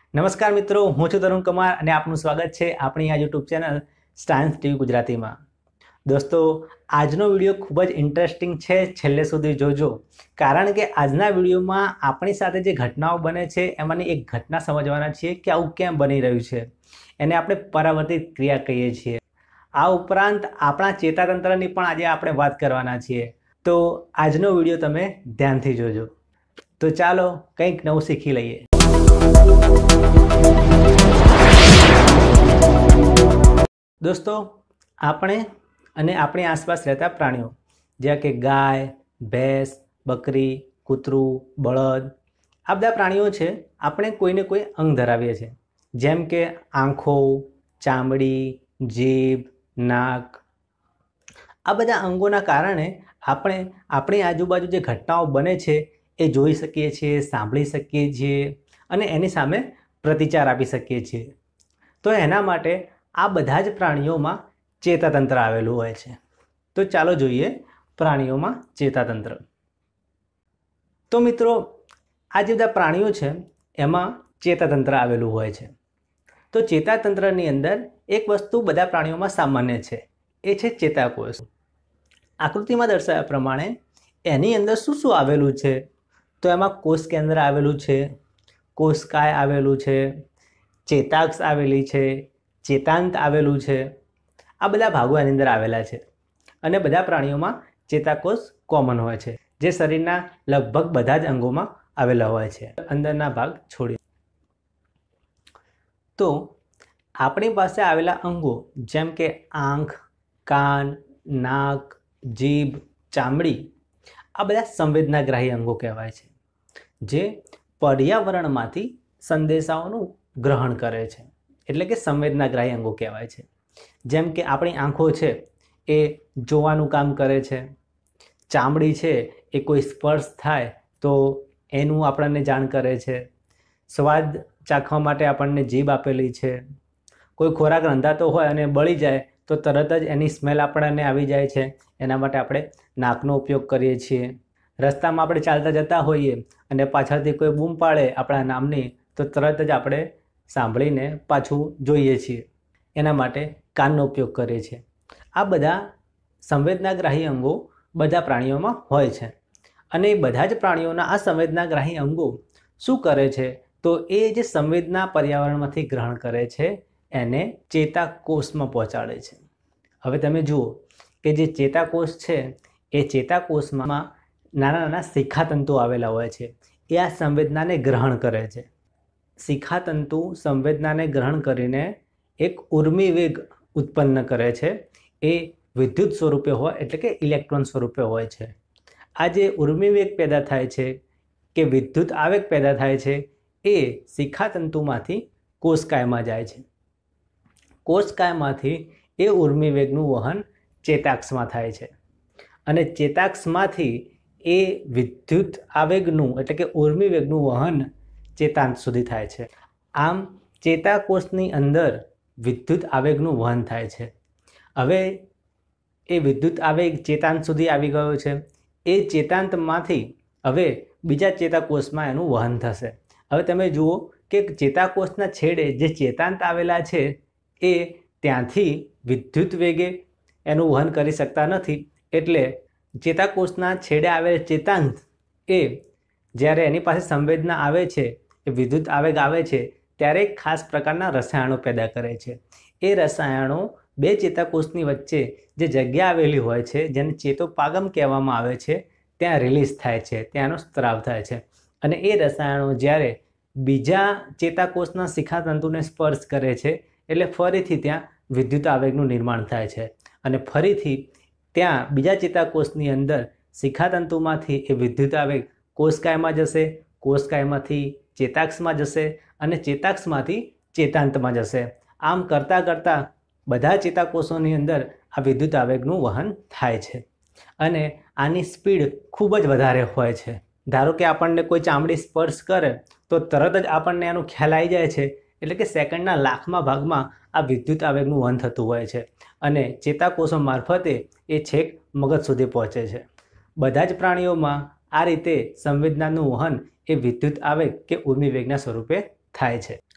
નમસ્કાર મિત્રો, હું છું તરુણ કુમાર અને આપનું સ્વાગત છે આપણી આ યુટ્યુબ ચેનલ સાયન્સ ટીવી ગુજરાતીમાં। દોસ્તો, આજનો વિડીયો ખૂબ જ ઇન્ટરેસ્ટિંગ છે, છેલ્લે સુધી જોજો, કારણ કે આજના વિડીયોમાં આપણી સાથે જે ઘટનાઓ બને છે એમાંની એક ઘટના સમજવાના છીએ કે આવું કેમ બની રહ્યું છે। એને આપણે પરાવર્તિત ક્રિયા કહીએ છીએ। આ ઉપરાંત આપણા ચેતાતંત્રની પણ આજે આપણે વાત કરવાના છીએ, તો આજનો વિડીયો તમે ધ્યાનથી જોજો। તો ચાલો કંઈક નવું શીખી લઈએ। દોસ્તો, આપણે અને આપણી આસપાસ રહેતા પ્રાણીઓ જેવા કે ગાય, ભેંસ, બકરી, કૂતરું, બળદ, આ બધા પ્રાણીઓ છે, આપણે કોઈને કોઈ અંગ ધરાવીએ છીએ, જેમ કે આંખો, ચામડી, જીભ, નાક। આ બધા અંગોના કારણે આપણે આપણી આજુબાજુ જે ઘટનાઓ બને છે એ જોઈ શકીએ છીએ, સાંભળી શકીએ છીએ અને એની સામે પ્રતિચાર આપી શકીએ છીએ। તો એના માટે આ બધા જ પ્રાણીઓમાં ચેતાતંત્ર આવેલું હોય છે। તો ચાલો જોઈએ પ્રાણીઓમાં ચેતાતંત્ર। તો મિત્રો, આ જે બધા પ્રાણીઓ છે એમાં ચેતાતંત્ર આવેલું હોય છે। તો ચેતાતંત્રની અંદર એક વસ્તુ બધા પ્રાણીઓમાં સામાન્ય છે, એ છે ચેતાકોષ। આકૃતિમાં દર્શાવ્યા પ્રમાણે એની અંદર શું શું આવેલું છે? તો એમાં કોષ કેન્દ્ર આવેલું છે, કોષકાય આવેલું છે, ચેતાક્ષ આવેલી છે, ચેતાંત આવેલું છે। આ બધા ભાગો એની અંદર આવેલા છે અને બધા પ્રાણીઓમાં ચેતાકોષ કોમન હોય છે, જે શરીરના લગભગ બધા જ અંગોમાં આવેલા હોય છે, અંદરના ભાગ છોડી। તો આપણી પાસે આવેલા અંગો જેમ કે આંખ, કાન, નાક, જીભ, ચામડી, આ બધા સંવેદનાગ્રાહી અંગો કહેવાય છે, જે પર્યાવરણમાંથી સંદેશાઓનું ગ્રહણ કરે છે, એટલે કે સંવેદનાગ્રાહી અંગો કહેવાય છે। જેમ કે આપણી આંખો છે એ જોવાનું કામ કરે છે, ચામડી છે એ કોઈ સ્પર્શ થાય તો એનું આપણને જાણ કરે છે, સ્વાદ ચાખવા માટે આપણને જીભ આપેલી છે, કોઈ ખોરાક રંધાતો હોય અને બળી જાય તો તરત જ એની સ્મેલ આપણને આવી જાય છે, એના માટે આપણે નાકનો ઉપયોગ કરીએ છીએ। રસ્તામાં આપણે ચાલતા જતા હોઈએ અને પાછળથી કોઈ બૂમ પાડે આપણા નામની તો તરત જ આપણે સાંભળીને પાછું જોઈએ છીએ, એના માટે કાનનો ઉપયોગ કરીએ છીએ। આ બધા સંવેદનાગ્રાહી અંગો બધા પ્રાણીઓમાં હોય છે અને બધા જ પ્રાણીઓના આ સંવેદનાગ્રાહી અંગો શું કરે છે? તો એ જે સંવેદના પર્યાવરણમાંથી ગ્રહણ કરે છે એને ચેતાકોષમાં પહોંચાડે છે। હવે તમે જુઓ કે જે ચેતાકોષ છે એ ચેતાકોષમાં નાના નાના શિખાતંતુ આવેલા હોય છે, એ આ સંવેદનાને ગ્રહણ કરે છે। શિખાતંતુ સંવેદનાને ગ્રહણ કરીને એક ઉર્મિવેગ ઉત્પન્ન કરે છે, એ વિદ્યુત સ્વરૂપે હોય એટલે કે ઇલેક્ટ્રોન સ્વરૂપે હોય છે। આ જે ઉર્મિવેગ પેદા થાય છે કે વિદ્યુત આવેગ પેદા થાય છે એ શિખાતંતુમાંથી કોષકાયમાં જાય છે। કોષકાયમાંથી એ ઉર્મિવેગનું વહન ચેતાક્ષમાં થાય છે અને ચેતાક્ષમાંથી એ વિદ્યુત આવેગનું એટલે કે ઉર્મિવેગનું વહન ચેતાંત સુધી થાય છે। આમ ચેતાકોષની અંદર વિદ્યુત આવેગનું વહન થાય છે। હવે એ વિદ્યુત આવેગ ચેતાંત સુધી આવી ગયો છે, એ ચેતાંતમાંથી હવે બીજા ચેતાકોષમાં એનું વહન થશે। હવે તમે જુઓ કે ચેતાકોષના છેડે જે ચેતાંત આવેલા છે એ ત્યાંથી વિદ્યુત વેગે એનું વહન કરી શકતા નથી, એટલે ચેતાકોષના છેડે આવેલ ચેતાંત એ જ્યારે એની પાસે સંવેદના આવે છે, એ વિદ્યુત આવેગ આવે છે, ત્યારે ખાસ પ્રકારના રસાયણો પેદા કરે છે। એ રસાયણો બે ચેતાકોષની વચ્ચે જે જગ્યા આવેલી હોય છે, જેને ચેતોપાગમ કહેવામાં આવે છે, ત્યાં રિલીઝ થાય છે, ત્યાંનો સ્ત્રાવ થાય છે અને એ રસાયણો જ્યારે બીજા ચેતાકોષના શિખાતંતુને સ્પર્શ કરે છે એટલે ફરીથી ત્યાં વિદ્યુત આવેગનું નિર્માણ થાય છે અને ફરીથી ત્યાં બીજા ચેતાકોષની અંદર શિખાતંતુમાંથી એ વિદ્યુત આવેગ કોષકાયમાં જશે, કોષકાયમાંથી ચેતાક્ષમાં જશે અને ચેતાક્ષમાંથી ચેતાંતમાં જશે। આમ કરતાં કરતાં બધા ચેતાકોષોની અંદર આ વિદ્યુત આવેગનું વહન થાય છે અને આની સ્પીડ ખૂબ જ વધારે હોય છે। ધારો કે આપણને કોઈ ચામડી સ્પર્શ કરે તો તરત જ આપણને એનો ખ્યાલ આવી જાય છે, એટલે કે સેકન્ડના લાખમાં ભાગમાં આ વિદ્યુત આવેગનું વહન થતું હોય છે અને ચેતાકોષો મારફતે એ છેક મગજ સુધી પહોંચે છે। બધા જ પ્રાણીઓમાં આ રીતે સંવેદનાનું વહન એ વિદ્યુત આવેગ કે ઉર્મિવેગના સ્વરૂપે થાય છે।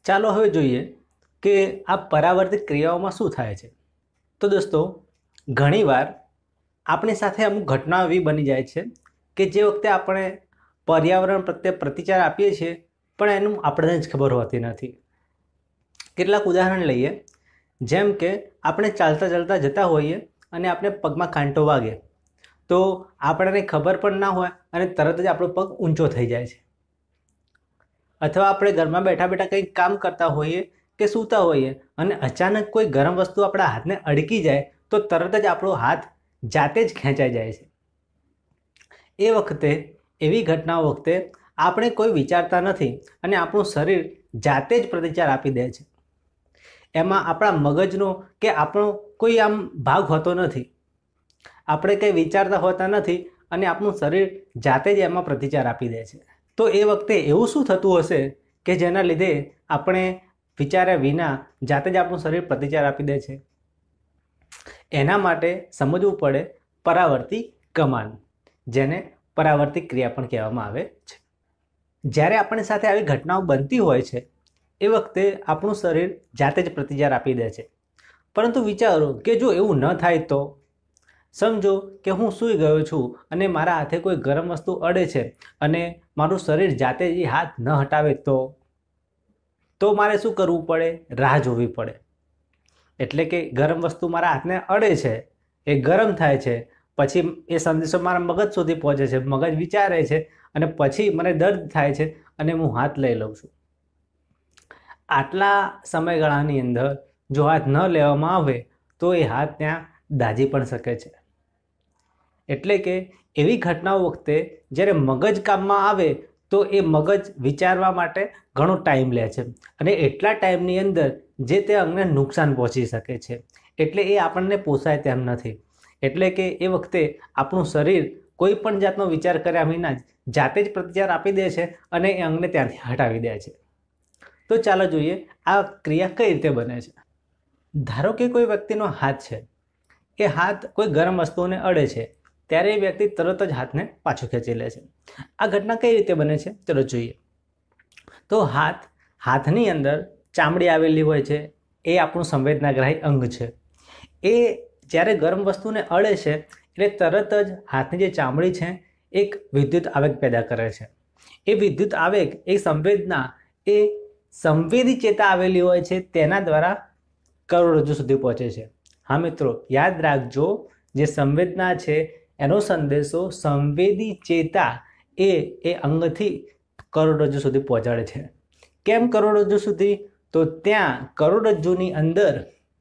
ચાલો હવે જોઈએ કે આ પરાવર્તિત ક્રિયાઓમાં શું થાય છે. તો દોસ્તો, ઘણીવાર આપણી સાથે અમુક ઘટનાઓ એવી બની જાય છે કે જે વખતે આપણે પર્યાવરણ પ્રત્યે પ્રતિચાર આપીએ છીએ પણ એનું આપણને જ ખબર હોતી નથી. કેટલાક ઉદાહરણ લઈએ. જેમ કે આપણે ચાલતા ચાલતા જતા હોઈએ અને આપણે પગમાં કાંટો વાગે તો આપણને ખબર પણ ના હોય અને તરત જ આપણો પગ ઊંચો થઈ જાય છે. અથવા આપણે ઘરમાં બેઠા બેઠા કંઈક કામ કરતા હોઈએ કે સૂતા હોઈએ અને અચાનક કોઈ ગરમ વસ્તુ આપણા હાથને અડકી જાય તો તરત જ આપણો હાથ જાતે જ ખેંચાઈ જાય છે. એ વખતે એવી ઘટનાઓ વખતે આપણે કોઈ વિચારતા નથી અને આપણું શરીર જાતે જ પ્રતિચાર આપી દે છે. એમાં આપણા મગજનો કે આપણો કોઈ આમ ભાગ હોતો નથી. આપણે કંઈ વિચારતા હોતા નથી અને આપણું શરીર જાતે જ એમાં પ્રતિચાર આપી દે છે. તો એ વખતે એવું શું થતું હશે કે જેના લીધે આપણે વિચાર્યા વિના જાતે જ આપણું શરીર પ્રતિચાર આપી દે છે? એના માટે સમજવું પડે પરાવર્તી કમાન, જેને પરાવર્તિત ક્રિયા પણ કહેવામાં આવે છે. જ્યારે આપણી સાથે આવી ઘટનાઓ બનતી હોય છે એ વખતે આપણું શરીર જાતે જ પ્રતિચાર આપી દે છે. પરંતુ વિચારો કે જો એવું ન થાય તો? સમજો કે હું સૂઈ ગયો છું અને મારા હાથે કોઈ ગરમ વસ્તુ અડે છે અને મારું શરીર જાતે જ હાથ ન હટાવે તો મારે શું કરવું પડે? રાહ જોવી પડે. એટલે કે ગરમ વસ્તુ મારા હાથને અડે છે, એ ગરમ થાય છે, પછી એ સંદેશો મારા મગજ સુધી પહોંચે છે, મગજ વિચારે છે અને પછી મને દર્દ થાય છે અને હું હાથ લઈ લઉં છું. આટલા સમયગાળાની અંદર જો હાથ ન લેવામાં આવે તો એ હાથ ત્યાં દાઝી પણ શકે છે. એટલે કે એવી ઘટનાઓ વખતે જ્યારે મગજ કામમાં આવે તો એ મગજ વિચારવા માટે ઘણો ટાઈમ લે છે અને એટલા ટાઈમની અંદર જે તે અંગને નુકસાન પહોંચી શકે છે. એટલે એ આપણને પોસાય તેમ નથી. એટલે કે એ વખતે આપણું શરીર કોઈ પણ જાતનો વિચાર કર્યા વિના જ જાતે જ પ્રતિચાર આપી દે છે અને એ અંગને ત્યાંથી હટાવી દે છે. તો ચાલો જોઈએ આ ક્રિયા કઈ રીતે બને છે. ધારો કે કોઈ વ્યક્તિનો હાથ છે, એ હાથ કોઈ ગરમ વસ્તુને અડે છે ત્યારે એ વ્યક્તિ તરત જ હાથને પાછો ખેંચી લે છે. આ ઘટના કઈ રીતે બને છે ચલો જોઈએ. તો હાથની અંદર ચામડી આવેલી હોય છે, એ આપણું સંવેદનાગ્રાહી અંગ છે. એ જ્યારે ગરમ વસ્તુને અડે છે એટલે તરત જ હાથની જે ચામડી છે એક વિદ્યુત આવેગ પેદા કરે છે. એ વિદ્યુત આવેગ, એ સંવેદના, એ સંવેદી ચેતા આવેલી હોય છે તેના દ્વારા કરોડરજ્જુ સુધી પહોંચે છે. હા મિત્રો, યાદ રાખજો, જે સંવેદના છે એનો સંદેશો સંવેદી ચેતા એ અંગથી કરોડરજ્જુ સુધી પહોંચાડે છે. કેમ કરોડરજ્જુ સુધી? તો ત્યાં કરોડરજ્જુની અંદર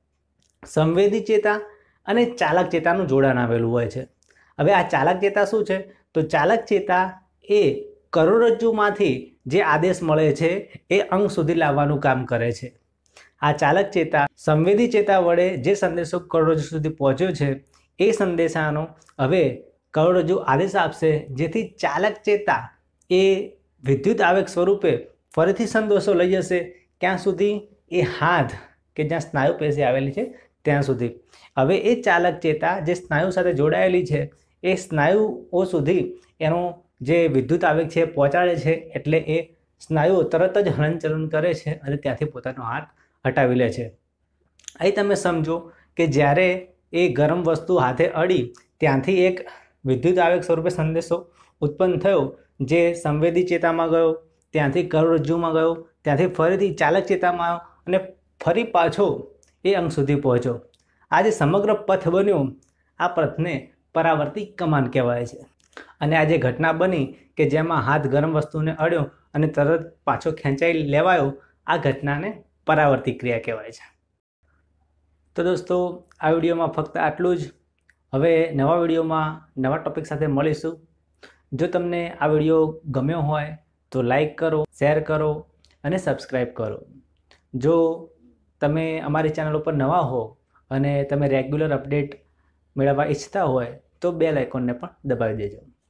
સંવેદી ચેતા અને ચાલક ચેતાનું જોડાણ આવેલું હોય છે. હવે આ ચાલક ચેતા શું છે? તો ચાલક ચેતા એ કરોડરજ્જુમાંથી જે આદેશ મળે છે એ અંગ સુધી લાવવાનું કામ કરે છે. આ ચાલક ચેતા સંવેદી ચેતા વડે જે સંદેશો કરોડરજ્જુ સુધી પહોંચ્યો છે એ સંદેશાનો હવે કરોડરજ્જુ આદેશ આપશે, જેથી ચાલક ચેતા એ વિદ્યુત આવેગ સ્વરૂપે ફરીથી સંદેશો લઈ જશે. ક્યાં સુધી? એ હાથ કે જ્યાં સ્નાયુ પેશી આવેલી છે ત્યાં સુધી. હવે એ ચાલક ચેતા જે સ્નાયુ સાથે જોડાયેલી છે એ સ્નાયુઓ સુધી એનો જે વિદ્યુત આવેગ છે પહોંચાડે છે. એટલે એ સ્નાયુઓ તરત જ હલનચલન કરે છે અને ત્યાંથી પોતાનો હાથ હટાવી લે છે. અહીં તમે સમજો કે જ્યારે એ ગરમ વસ્તુ હાથે અડી ત્યાંથી એક વિદ્યુત આવેગ સ્વરૂપે સંદેશો ઉત્પન્ન થયો, જે સંવેદી ચેતામાં ગયો, ત્યાંથી કરોડરજ્જુમાં ગયો, ત્યાંથી ફરીથી ચાલક ચેતામાં આવ્યો અને ફરી પાછો એ અંગ સુધી પહોંચ્યો. આ જે સમગ્ર પથ બન્યો, આ પથને પરાવર્તિત કમાન કહેવાય છે. અને આ જે ઘટના બની કે જેમાં હાથ ગરમ વસ્તુને અડ્યો અને તરત પાછો ખેંચાઈ લેવાયો, આ ઘટનાને પરાવર્તિત ક્રિયા કહેવાય છે. તો દોસ્તો, આ વિડીયોમાં ફક્ત આટલું જ. હવે નવા વિડીયોમાં નવા ટોપિક સાથે મળીશું. જો તમને આ વિડીયો ગમ્યો હોય તો લાઈક કરો, શેર કરો અને સબસ્ક્રાઈબ કરો. જો તમે અમારી ચેનલ ઉપર નવા હો અને તમે રેગ્યુલર અપડેટ મેળવવા ઈચ્છતા હોય તો બેલ આઇકોનને પણ દબાવી દેજો.